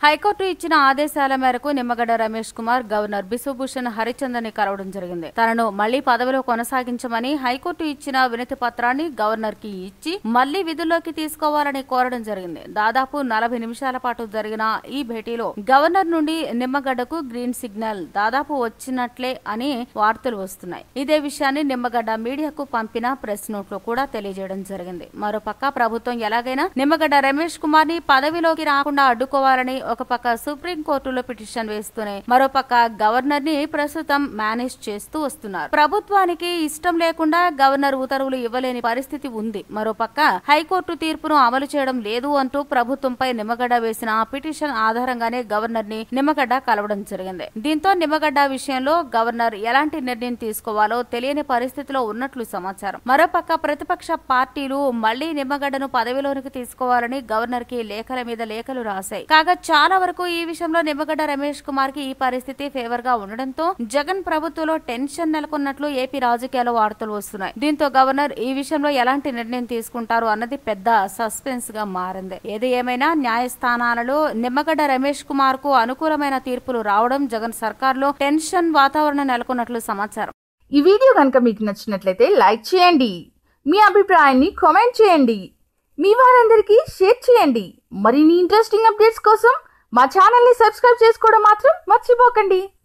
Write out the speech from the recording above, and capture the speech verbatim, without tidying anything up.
High court ఇచ్చిన ఆదేశాల మేరకు నిమ్మగడ్డ రమేష్ కుమార్ గవర్నర్ బిశ్వభూషణ్ హరిచందన్ ని కలవడం జరిగింది. తనను మళ్లీ పదవిలో కొనసాగించమని హైకోర్టు ఇచ్చిన వినతి పత్రాన్ని గవర్నర్ కి ఇచ్చి మళ్లీ విధుల్లోకి తీసుకోవాలని కోరడం జరిగింది. దాదాపు నలభై నిమిషాల పాటు జరిగిన ఈ భేటీలో గవర్నర్ నుండి నిమ్మగడ్డకు గ్రీన్ సిగ్నల్ దాదాపు వచ్చినట్లే అని వార్తలు వస్తున్నాయి. ఇదే విషయాన్ని నిమ్మగడ్డ మీడియాకు పంపిన ప్రెస్ నోట్ లో కూడా తెలియజేయడం జరిగింది. మరోపక్క ప్రభుత్వం ఎలాగైనా నిమ్మగడ్డ రమేష్ కుమార్ ని పదవిలోకి రాకుండా అడ్డుకోవాలని ఒక పక్క సుప్రీంకోర్టులో పిటిషన్ వేస్తూనే మరోపక్క గవర్నర్ ని ప్రస్తుతం మేనేజ్ చేస్తూ వస్తున్నారు. ప్రభుత్వానికి ఇష్టం లేకుండా గవర్నర్ ఉత్తర్వులు ఇవ్వలేని పరిస్థితి ఉంది. మరోపక్క హైకోర్టు తీర్పును అమలు చేయడం లేదు అంటూ ప్రభుత్వంపై నిమ్మగడ్డ వేసిన పిటిషన్ ఆధారంగానే గవర్నర్ ని నిమ్మగడ్డ కలవడం జరిగింది. దీంతో నిమ్మగడ్డ విషయంలో గవర్నర్ ఎలాంటి నిర్ణయం తీసుకోవాలో తెలియని పరిస్థితిలో ఉన్నట్లు సమాచారం. మరోపక్క ప్రతిపక్ష పార్టీలు మళ్లీ నిమ్మగడ్డను పదవిలోనికి తీసుకోవాలని గవర్నర్ కి లేఖల మీద లేఖలు రాశాయి. కాగా చాలా వరకు ఈ విషయంలో నిమ్మగడ్డ రమేష్ కుమార్ కి ఈ పరిస్థితి ఫేవర్ గా ఉండడంతో జగన్ ప్రభుత్వంలో టెన్షన్ నెలకొన్నట్లు ఏపీ రాజకీయాల్లో వార్తలు వస్తున్నాయి. దీంతో గవర్నర్ ఈ విషయంలో ఎలాంటి నిర్ణయం తీసుకుంటారు అన్నది పెద్ద సస్పెన్స్ గా మారింది. ఏది ఏమైనా న్యాయస్థానాలలో నిమ్మగడ్డ రమేష్ కుమార్ కు అనుకూలమైన తీర్పులు రావడం జగన్ సర్కార్ లో టెన్షన్ వాతావరణం నెలకొన్నట్లు సమాచారం. ఈ వీడియో కనుక మీకు నచ్చినట్లయితే లైక్ చేయండి, మీ అభిప్రాయాన్ని కామెంట్ చేయండి, మీ వారందరికీ షేర్ చేయండి. మరిన్ని ఇంట్రెస్టింగ్ అప్డేట్స్ కోసం మా ఛానల్ ని సబ్స్క్రైబ్ చేసుకోవడం మాత్రం మర్చిపోకండి.